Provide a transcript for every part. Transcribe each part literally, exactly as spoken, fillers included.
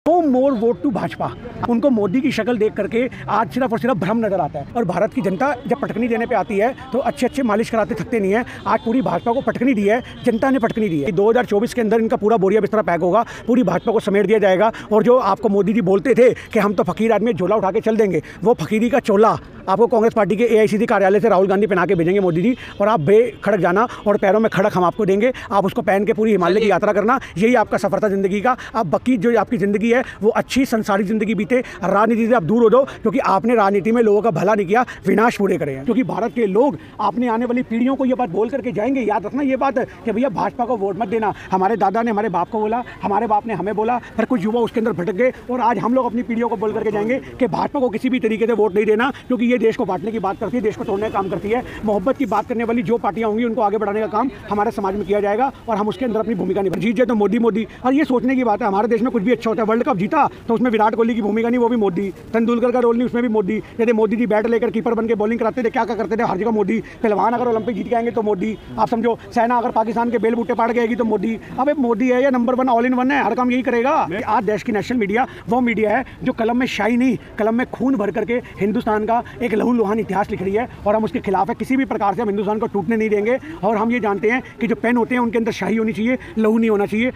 No more vote to Bhajpa. उनको मोदी की शक्ल देख करके आज सिर्फ और सिर्फ भ्रम नजर आता है। और भारत की जनता जब पटकनी देने पे आती है तो अच्छे अच्छे मालिश कराते थकते नहीं है। आज पूरी भाजपा को पटकनी दी है, जनता ने पटकनी दी है। दो हज़ार चौबीस के अंदर इनका पूरा बोरिया बिस्तरा पैक होगा, पूरी भाजपा को समेट दिया जाएगा। और जो आपको मोदी जी बोलते थे कि हम तो फकीर आदमी झोला उठा के चल देंगे, वो फकीरी का चोला आपको कांग्रेस पार्टी के एआईसीसी कार्यालय से राहुल गांधी पहना के भेजेंगे मोदी जी, और आप बेखड़क जाना और पैरों में खड़क हम आपको देंगे। आप उसको पहन के पूरी हिमालय की यात्रा करना, यही आपका सफर था जिंदगी का। अब बाकी जो आपकी ज़िंदगी है वो अच्छी संसारिक ज़िंदगी बीते, राजनीति से आप दूर हो जाओ, क्योंकि आपने राजनीति में लोगों का भला नहीं किया, विनाश पूरे करे हैं। क्योंकि भारत के लोग आपने आने वाली पीढ़ियों को ये बात बोल करके जाएंगे। याद रखना ये बात कि भैया भाजपा को वोट मत देना। हमारे दादा ने हमारे बाप को बोला, हमारे बाप ने हमें बोला, फिर कुछ युवा उसके अंदर भटक गए, और आज हम लोग अपनी पीढ़ियों को बोल करके जाएंगे कि भाजपा को किसी भी तरीके से वोट नहीं देना, क्योंकि ये देश को बांटने की बात करती है, देश को तोड़ने का काम करती है। मोहब्बत की बात करने वाली जो पार्टियां होंगी उनको आगे बढ़ाने का काम हमारे समाज में किया जाएगा, और हम उसके अंदर अपनी भूमिका निभा। जीत जाए तो मोदी मोदी, और ये सोचने की बात है। हमारे देश में कुछ भी अच्छा होता है, वर्ल्ड कप जीता तो उसमें विराट कोहली की भूमिका नहीं, वो भी मोदी। तेंदुलकर का रोल नहीं, उसमें भी मोदी। जैसे मोदी जी बैट लेकर कीपर बन के बॉलिंग कराते थे, क्या क्या करते थे, हर जगह मोदी। पहलवान अगर ओलंपिक जीत के आएंगे तो मोदी, आप समझो। सेना अगर पाकिस्तान के बेल बूटे पाड़ गएगी तो मोदी। अब मोदी है या number one all in one है, हर काम यही करेगा। आज देश की नेशनल मीडिया वो मीडिया है जो कलम में शाही नहीं, कलम में खून भर करके हिंदुस्तान का एक लहू लुहान इतिहास लिख रही है, और हम उसके खिलाफ है। किसी भी प्रकार से हम हिंदुस्तान को टूटने नहीं देंगे। और हम ये जानते हैं कि जो पेन होते हैं उनके अंदर शाही होनी चाहिए, लहू नहीं होना चाहिए।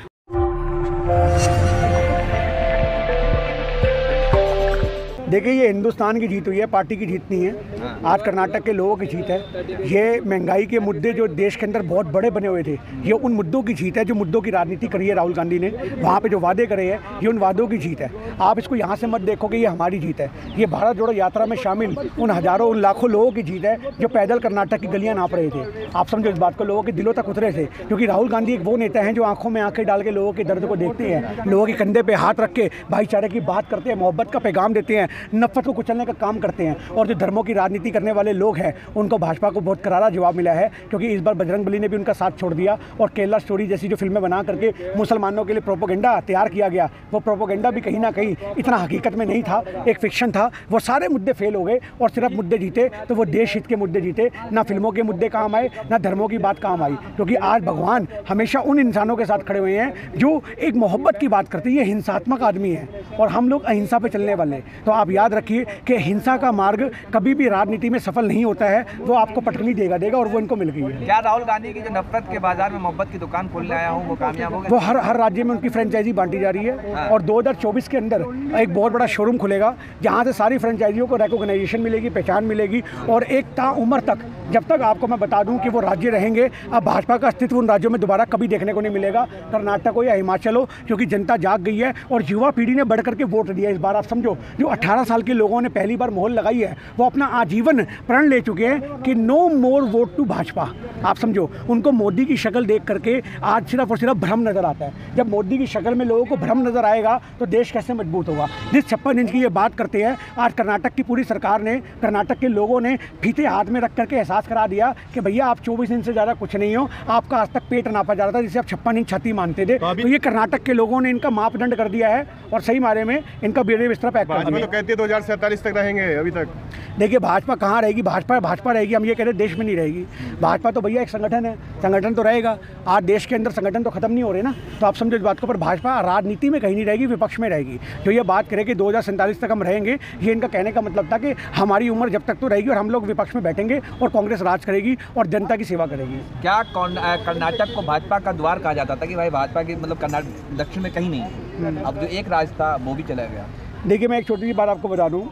देखिए, ये हिंदुस्तान की जीत हुई है, पार्टी की जीत नहीं है। आज कर्नाटक के लोगों की जीत है। ये महंगाई के मुद्दे जो देश के अंदर बहुत बड़े बने हुए थे, ये उन मुद्दों की जीत है जो मुद्दों की राजनीति करी है राहुल गांधी ने। वहाँ पे जो वादे करे हैं, ये उन वादों की जीत है। आप इसको यहाँ से मत देखो कि ये हमारी जीत है। ये भारत जोड़ो यात्रा में शामिल उन हज़ारों उन लाखों लोगों की जीत है जो पैदल कर्नाटक की गलियाँ नाप रहे थे। आप समझो इस बात को, लोगों के दिलों तक उतरे थे। क्योंकि राहुल गांधी एक वो नेता हैं जो आंखों में आंखें डाल के लोगों के दर्द को देखते हैं, लोगों के कंधे पे हाथ रख के भाईचारे की बात करते हैं, मोहब्बत का पैगाम देते हैं, नफरत को कुचलने का काम करते हैं। और जो धर्मों की राजनीति करने वाले लोग हैं, उनको भाजपा को बहुत करारा जवाब मिला है। क्योंकि इस बार बजरंगबली ने भी उनका साथ छोड़ दिया, और केरला स्टोरी जैसी जो फिल्में बना करके मुसलमानों के लिए प्रोपोगेंडा तैयार किया गया, वो प्रोपोगेंडा भी कहीं ना कहीं इतना हकीकत में नहीं था, एक फिक्शन था। वो सारे मुद्दे फेल हो गए, और सिर्फ मुद्दे जीते तो वो देश हित के मुद्दे जीते। ना फिल्मों के मुद्दे काम आए, ना धर्मों की बात काम आई। क्योंकि आज भगवान हमेशा उन इंसानों के साथ खड़े हुए हैं जो एक मोहब्बत की बात करते हैं। ये हिंसात्मक आदमी है, और हम लोग अहिंसा पे चलने वाले। तो आप याद रखिए कि हिंसा का मार्ग कभी भी राजनीति में सफल नहीं होता है। वो आपको पटकनी देगा देगा और वो इनको मिल गई है। क्या राहुल गांधी की जो नफरत के बाजार में मोहब्बत की दुकान खोलने आया हूँ वो कामयाब हो गया? वो हर हर राज्य में उनकी फ्रेंचाइजी बांटी जा रही है। हाँ। और दो हज़ार चौबीस के अंदर एक बहुत बड़ा शोरूम खुलेगा, जहाँ से सारी फ्रेंचाइजियों को रिकॉग्नाइजेशन मिलेगी, पहचान मिलेगी, और एक ताउम्र तक, जब तक आपको मैं बता दूं कि वो राज्य रहेंगे, अब भाजपा का अस्तित्व उन राज्यों में दोबारा कभी देखने को नहीं मिलेगा। कर्नाटक हो या हिमाचल हो, क्योंकि जनता जाग गई है और युवा पीढ़ी ने बढ़ करके वोट दिया इस बार। आप समझो, जो अठारह साल के लोगों ने पहली बार मोहर लगाई है, वो अपना आजीवन प्रण ले चुके हैं कि no more vote to Bhajpa. आप समझो, उनको मोदी की शक्ल देख करके आज सिर्फ और सिर्फ भ्रम नजर आता है। जब मोदी की शक्ल में लोगों को भ्रम नजर आएगा तो देश कैसे मजबूत होगा। जिस छप्पन इंच की ये बात करते हैं, आज कर्नाटक की पूरी सरकार ने, कर्नाटक के लोगों ने फीते हाथ में रख करके एहसास करा दिया कि भैया आप चौबीस इंच से ज़्यादा कुछ नहीं हो। आपका आज तक पेट नापा जा रहा था जिसे आप छप्पन इंच छाती मानते थे। तो ये कर्नाटक के लोगों ने इनका मापदंड कर दिया है, और सही मारे में इनका बेड़े बिस्तरा पैक कर दिया। तो कहते हैं दो हज़ार सैंतालीस तक रहेंगे। अभी तक देखिए, भाजपा कहाँ रहेगी? भाजपा भाजपा रहेगी, हम ये कह रहे देश में नहीं रहेगी। भाजपा तो भैया एक संगठन है, संगठन तो रहेगा। आज देश के अंदर संगठन तो खत्म नहीं हो रहे ना, तो आप समझो इस बात को। पर भाजपा राजनीति में कहीं नहीं रहेगी, विपक्ष में रहेगी। जो ये बात करे कि दो हज़ार सैंतालीस तक हम रहेंगे, ये इनका कहने का मतलब था कि हमारी उम्र जब तक तो रहेगी और हम लोग विपक्ष में बैठेंगे और कांग्रेस राज करेगी और जनता की सेवा करेगी। क्या कर्नाटक को भाजपा का द्वार कहा जाता था कि भाई भाजपा की मतलब कर्नाटक दक्षिण में कहीं नहीं, अब जो एक राज था वो भी चला गया? देखिए, मैं एक छोटी सी बात आपको बता दूँ।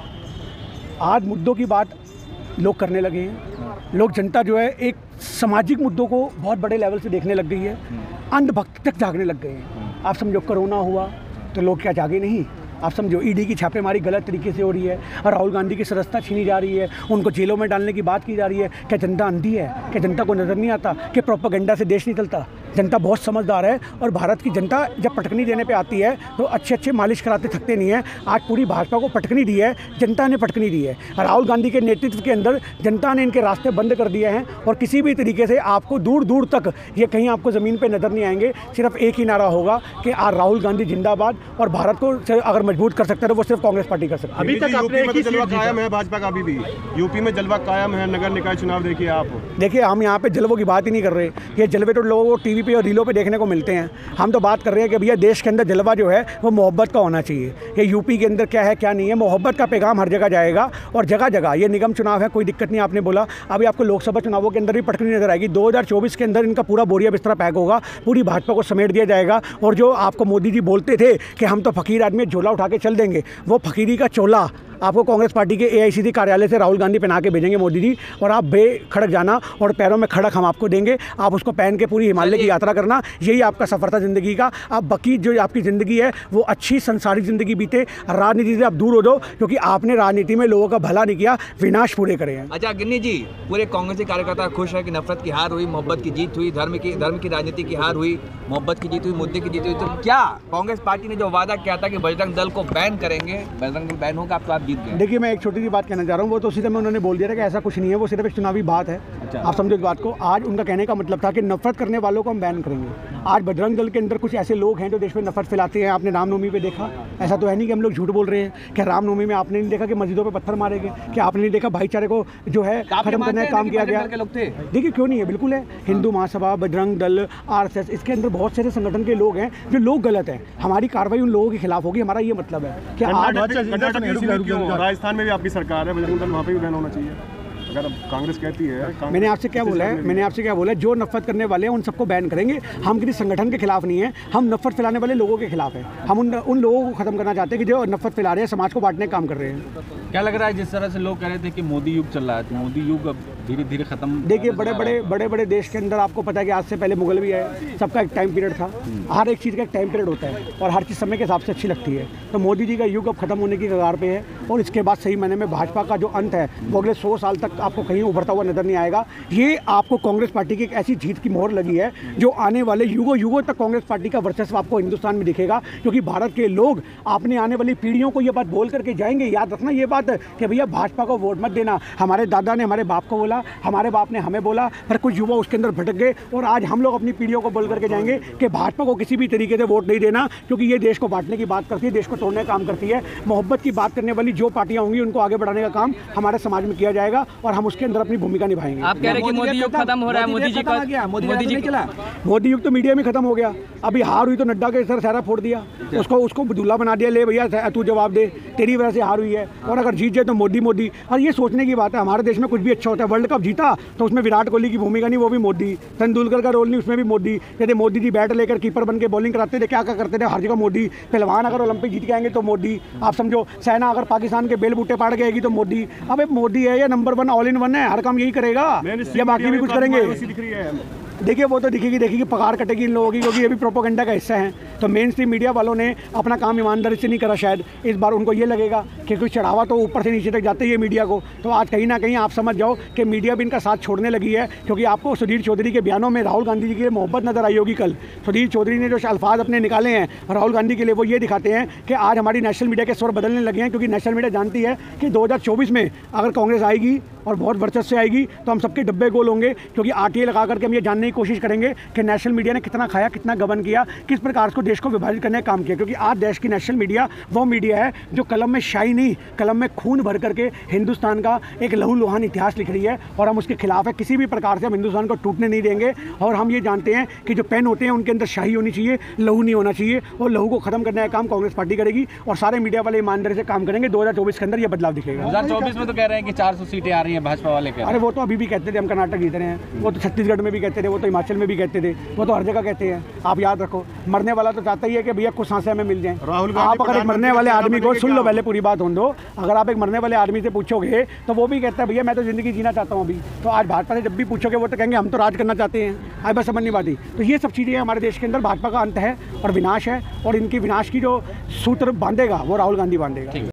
आज मुद्दों की बात लोग करने लगे हैं। लोग, जनता जो है, एक सामाजिक मुद्दों को बहुत बड़े लेवल से देखने लग गई है। अंधभक्ति तक जागने लग गए हैं। आप समझो, कोरोना हुआ तो लोग क्या जागे नहीं? आप समझो, ईडी की छापेमारी गलत तरीके से हो रही है, और राहुल गांधी की सदस्यता छीनी जा रही है, उनको जेलों में डालने की बात की जा रही है। क्या जनता अंधी है? क्या जनता को नज़र नहीं आता कि प्रोपेगेंडा से देश नहीं चलता? जनता बहुत समझदार है, और भारत की जनता जब पटकनी देने पे आती है तो अच्छे अच्छे मालिश कराते थकते नहीं है। आज पूरी भाजपा को पटकनी दी है, जनता ने पटकनी दी है। राहुल गांधी के नेतृत्व के अंदर जनता ने इनके रास्ते बंद कर दिए हैं, और किसी भी तरीके से आपको दूर दूर तक ये कहीं आपको ज़मीन पर नज़र नहीं आएंगे। सिर्फ एक ही नारा होगा कि आज राहुल गांधी जिंदाबाद, और भारत को अगर मजबूत कर सकते हैं तो वो सिर्फ कांग्रेस पार्टी कर सकती है। अभी तक यूपी में तो जलवा कायम है भाजपा का, अभी भी यूपी में जलवा कायम है। नगर निकाय चुनाव देखिए आप। देखिए, हम यहाँ पे जलवों की बात ही नहीं कर रहे। ये जलवे तो लोगों को टीवी पे और रीलों पे देखने को मिलते हैं। हम तो बात कर रहे हैं कि भैया देश के अंदर जलवा जो है वो मोहब्बत का होना चाहिए। ये यूपी के अंदर क्या है क्या नहीं है, मोहब्बत का पैगाम हर जगह जाएगा और जगह जगह ये निगम चुनाव है, कोई दिक्कत नहीं। आपने बोला अभी आपको लोकसभा चुनावों के अंदर भी पटकनी नजर आएगी। दो हज़ार चौबीस के अंदर इनका पूरा बोरिया बिस्तरा पैक होगा, पूरी भाजपा को समेट दिया जाएगा। और जो आपको मोदी जी बोलते थे कि हम तो फकीर आदमी झोला उठा के चल देंगे, वो फकीरी का चोला आपको कांग्रेस पार्टी के एआईसीसी कार्यालय से राहुल गांधी पहना के भेजेंगे मोदी जी, और आप बेखड़क जाना और पैरों में खड़क हम आपको देंगे, आप उसको पहन के पूरी हिमालय की यात्रा करना। यही आपका सफ़र था ज़िंदगी का। अब बाकी जो आपकी ज़िंदगी है वो अच्छी संसारिक ज़िंदगी बीते, राजनीति से आप दूर हो जाओ, क्योंकि आपने राजनीति में लोगों का भला नहीं किया, विनाश पूरे करे हैं। अच्छा गिन्नी जी, पूरे कांग्रेसी कार्यकर्ता खुश है कि नफरत की हार हुई, मोहब्बत की जीत हुई, धर्म की धर्म की राजनीति की हार हुई, मोहब्बत की जीत हुई, मुद्दे की जीत हुई। तो क्या कांग्रेस पार्टी ने जो वादा किया था कि बजरंग दल को बैन करेंगे, बजरंग दल बैन होगा, अब तो आप जीत गए। देखिए मैं एक छोटी सी बात कहना चाह रहा हूँ, वो तो उसी समय उन्होंने बोल दिया था कि ऐसा कुछ नहीं है, वो सिर्फ एक चुनावी बात है। अच्छा। आप समझो इस बात को। आज उनका कहने का मतलब था कि नफरत करने वालों को हम बैन करेंगे। आज बजरंग दल के अंदर कुछ ऐसे लोग हैं जो देश में नफरत फैलाते हैं। आपने रामनवमी पे देखा, ऐसा तो है नहीं कि हम लोग झूठ बोल रहे हैं। क्या रामनवमी में आपने नहीं देखा कि मस्जिदों पे पत्थर मारे गए? क्या आपने नहीं देखा भाईचारे को जो है खत्म करने का काम किया गया? देखिए क्यों नहीं है, बिल्कुल है। हिंदू महासभा, बजरंग दल, आरएसएस, इसके अंदर बहुत सारे संगठन के लोग हैं जो लोग गलत हैं। हमारी कार्रवाई उन लोगों के खिलाफ होगी, हमारा ये मतलब है कि आज राजस्थान में भी आपकी सरकार है, बजरंग दल वहाँ पे भी बैन होना चाहिए। अगर कांग्रेस कहती है, मैंने आपसे क्या बोला है मैंने आपसे क्या बोला है जो नफरत करने वाले हैं उन सबको बैन करेंगे। हम किसी संगठन के खिलाफ नहीं है, हम नफरत फैलाने वाले लोगों के खिलाफ है। हम उन उन लोगों को खत्म करना चाहते हैं कि जो नफरत फैला रहे हैं, समाज को बांटने का काम कर रहे हैं। क्या लग रहा है जिस तरह से लोग कह रहे थे कि मोदी युग चल रहा है, तो मोदी युग अब धीरे धीरे खत्म? देखिए बड़े बड़े बड़े बड़े देश के अंदर आपको पता है कि आज से पहले मुगल भी आए, सबका एक टाइम पीरियड था। हर एक चीज़ का एक टाइम पीरियड होता है और हर चीज़ समय के हिसाब से अच्छी लगती है। तो मोदी जी का युग अब खत्म होने की कगार पे है और इसके बाद सही मायने में भाजपा का जो अंत है वो अगले सौ साल तक आपको कहीं उभरता हुआ नजर नहीं आएगा। ये आपको कांग्रेस पार्टी की एक ऐसी जीत की मोहर लगी है जो आने वाले युगों युगों तक कांग्रेस पार्टी का वर्चस्व आपको हिंदुस्तान में दिखेगा, क्योंकि भारत के लोग अपने आने वाली पीढ़ियों को ये बात बोल करके जाएंगे। याद रखना ये बात कि भैया भाजपा को वोट मत देना। हमारे दादा ने हमारे बाप को बोला, हमारे बाप ने हमें बोला, पर कुछ युवा उसके अंदर भटक गए और आज हम लोग अपनी पीढ़ियों को बोल करके जाएंगे कि भाजपा को किसी भी तरीके से वोट नहीं देना, क्योंकि ये देश को बांटने की बात करती है, देश को तोड़ने का काम करती है। मोहब्बत की बात करने वाली जो पार्टियां होंगी उनको आगे बढ़ाने का काम हमारे समाज में किया जाएगा और हम उसके अंदर अपनी भूमिका निभाएंगे। आप कह रहे हैं कि मोदी युग खत्म हो रहा है, मोदी जी का मोदी जी चला, मोदी युग तो मीडिया में खत्म हो गया। अभी हार हुई तो नड्डा के सर सारा फोड़ दिया, उसको उसको दूल्हा बना दिया, ले भैया तू जवाब दे, तेरी वजह से हार हुई है। और अगर जीत जाए तो मोदी मोदी। और ये सोचने की बात है, हमारे देश में कुछ भी अच्छा होता है। वर्ल्ड कप जीता तो उसमें विराट कोहली की भूमिका नहीं, वो भी मोदी। तेंदुलकर का रोल नहीं, उसमें भी मोदी। जैसे मोदी जी बैट लेकर कीपर बन के बॉलिंग कराते थे, क्या क्या करते थे, हर जगह मोदी। पहलवान अगर ओलंपिक जीत के आएंगे तो मोदी। आप समझो सेना अगर पाकिस्तान के बेल बूटे पाड़ के आएगी तो मोदी। अब मोदी है, ये number one all in one है, हर काम यही करेगा या बाकी भी कुछ करेंगे? देखिए वो तो दिखेगी दिखेगी पगार कटेगी इन लोगों की, क्योंकि ये भी प्रोपोगंडा का हिस्सा है। तो मेन स्ट्रीम मीडिया वालों ने अपना काम ईमानदारी से नहीं करा शायद। इस बार उनको ये लगेगा कि कुछ चढ़ावा तो ऊपर से नीचे तक जाते ही है मीडिया को। तो आज कहीं ना कहीं आप समझ जाओ कि मीडिया भी इनका साथ छोड़ने लगी है, क्योंकि आपको सुधीर चौधरी के बयानों में राहुल गांधी जी की मोहब्बत नजर आई होगी। कल सुधीर चौधरी ने जो अल्फाज अपने निकाले हैं राहुल गांधी के लिए, वो ये दिखाते हैं कि आज हमारी नेशनल मीडिया के स्वर बदलने लगे हैं, क्योंकि नेशनल मीडिया जानती है कि दो हज़ार चौबीस में अगर कांग्रेस आएगी और बहुत वर्चस्व से आएगी तो हम सबके डब्बे गोल होंगे, क्योंकि आरटीए लगा करके हम ये जानने की कोशिश करेंगे कि नेशनल मीडिया ने कितना खाया, कितना गबन किया, किस प्रकार को देश को विभाजित करने का काम किया। क्योंकि आज देश की नेशनल मीडिया वो मीडिया है जो कलम में शाही नहीं, कलम में खून भर करके हिंदुस्तान का एक लहू लुहान इतिहास लिख रही है और हम उसके खिलाफ है। किसी भी प्रकार से हम हिंदुस्तान को टूटने नहीं देंगे। और हम ये जानते हैं कि जो पेन होते हैं उनके अंदर शाही होनी चाहिए, लहू नहीं होना चाहिए, और लहू को खत्म करने का काम कांग्रेस पार्टी करेगी और सारे मीडिया वाले ईमानदारी से काम करेंगे। दो हज़ार चौबीस के अंदर ये बदलाव दिखेगा। दो हज़ार चौबीस में तो कह रहे हैं कि चार सौ सीटें आ रही हैं भाजपा वाले के। अरे वो तो अभी भी कहते थे हम कर्नाटक जीत रहे हैं, वो तो छत्तीसगढ़ में भी कहते थे, वो तो हिमाचल में भी कहते थे, वो तो हर जगह कहते हैं। आप याद रखो, मरने वाला तो चाहता ही है कि भैया कुछ सांसें हमें मिल जाएं। आप अगर एक मरने वाले आदमी को सुन लो, पहले पूरी बात होने दो, अगर आप एक मरने वाले आदमी से पूछोगे तो वो भी कहता है भैया मैं तो जिंदगी जीना चाहता हूँ अभी। तो आज भाजपा से जब भी पूछोगे वो तो कहेंगे हम तो राज करना चाहते हैं। आज बस समझ नहीं पाती। तो ये सब चीज़ें हमारे देश के अंदर भाजपा का अंत है और विनाश है, और इनकी विनाश की जो सूत्र बांधेगा वो राहुल गांधी बांधेगा।